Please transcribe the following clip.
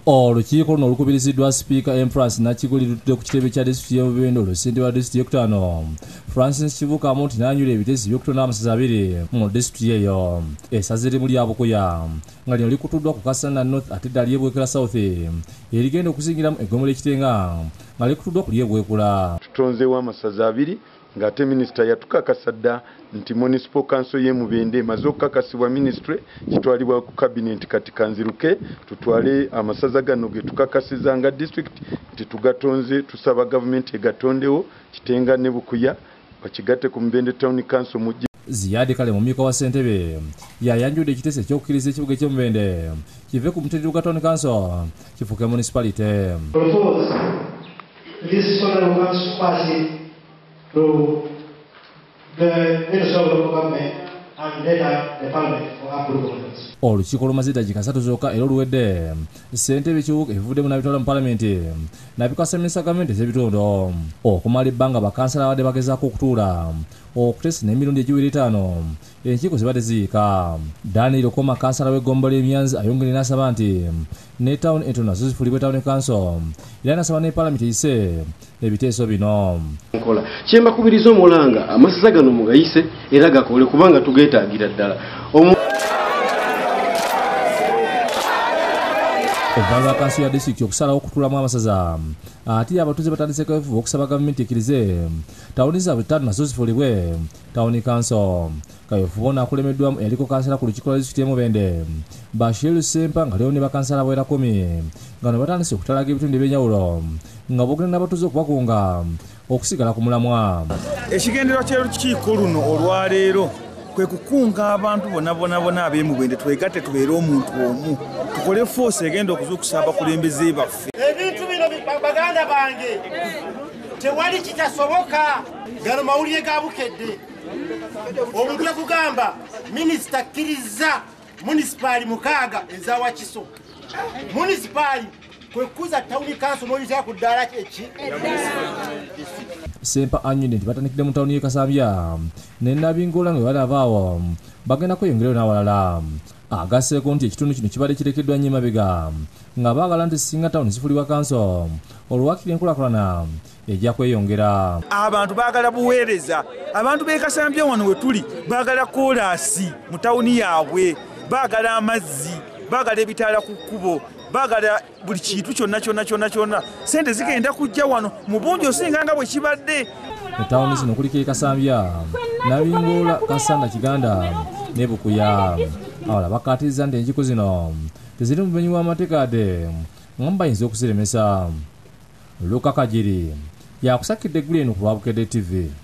Olukiiko luno olukubiriziddwa sipiika Empress Nakiguli lutudde ku kitebe kya disitulikiti y'e Mubende Olusinde wa disitulikiti y'okutaano Francis Kivukamu nti n'anyula ebitezi by'okutonda amasaza 2 mu disitulikiti eyo essaza erimu lya Bukuya nga lino likutuddwa ku Kasana North ate eddala ly'Ebwekula South erigenda okuzingiramu eggomero ekitenga nga likutuddwa ku ly'Ebwekula. Tutonzeewo amasaza 2 ng'ate minisita yatukakasa dda nti municipal council y'e Mubende emaze okukakasibwa ministry kitwalibwa ku cabinet kati kanziruke tutwale amasaza gano ge tukakasiza nga district nti tugatonze tusaba government egatondewo Kitenga ne Bukuya bakigatte ku Mubende town council mujje. Ziyadi Kale mumika wa Ssentebe yayanjudde ekiteeso eky'okukkiriza ekibuga ky'e Mubende kive ku mutendera gwa town council kifuuke municipality. To the Minister of Local Government and later the Parliament for approval. Olukiiko lumaze eddakiika 3 zokka era oluwedde ssentebe ekibuga ebivuddemu n'abitwala mu Paalamenti n'abikasa minisita gavumenti ez'ebitundu okumala ebbanga bakkansala abadde bagezaako okutuula okuteesa n'emirundi egiwera 5 enkiiko zibadde ziyiika. Daniel Okoma kansala w'eggombolola Emyanzi ayongere n'asaba nti ne town entono nazo zifulibwe town council era n'asaba ne Paalamenti eyise ebiteeso bino. Kyembakubiriza omulanga amasaza gano mugayise era gakole kubanga tugeetaagira ddala. Okuva kanso ya disitulikiti okusalawo okutuulamu amasaza ate abatuuze batandiseko ebivuba okusaba gavumenti ekkirize tawuni zaabwe 5 nazo zifuulibwe town council. Kayofu bona akulemeddwamu eyaliko kansala ku lukiiko lwa disitulikiti y'e Mubende Bashir Sempa nga leero ne bakansala bawera 10 nga no batandise okutalaga ebitundu ebyenjawulo nga boogera n'abatuuze okubakunga okusigala ku mulamwa. Ekigendererwa ky'olukiiko luno olwaleero kwe kukunga abantu bonna ab'e Mubende twegatte tubeere omuntu omu tukole force egenda okuzuukusa abakulembeze baffe. Ebintu bino baganda bange tewali kitasoboka. Gano mawulire ga Bukedde omuntu yakugamba minisita akkiriza munisipaali 6 eza Wakiso munisipaali kwekuza tawuni kanso n'oyinza ku ddaala eki. Sempa anyonye nti batandikidde mu tawuni y'e Kasambya ne Nabingola nga bali avaawo bagenda kweyongerayo n'awalala. Agasseeko nti ekitundu kino kibadde kirekeddwa nnyo emabega nga baagala nti singa tawuni zifulibwa kanso olwakiri enkulaakulana ejja kweyongera. Abantu baagala buweereza, abantu b'e Kasambya wano we tuli baagala koolaasi mu tawuni yaabwe, baagala amazzi, baagala ebitaala ku kkubo, baagala buli kintu kyonna. Sente zigenda kujja wano mu bungi osinga nga bwe kibadde. Mu tawuni zino kuliko e Kasambya, Nabingola, Kasanda, Kiganda ne Bukuya. Awala bakkaatiriza nti enkiiko zino teziri mu bumenyi bw'amateeka ate nga bayinza okuziremesa. Luka Kajiri yakusakidde eggulu eno ku lwa Bukedde TV.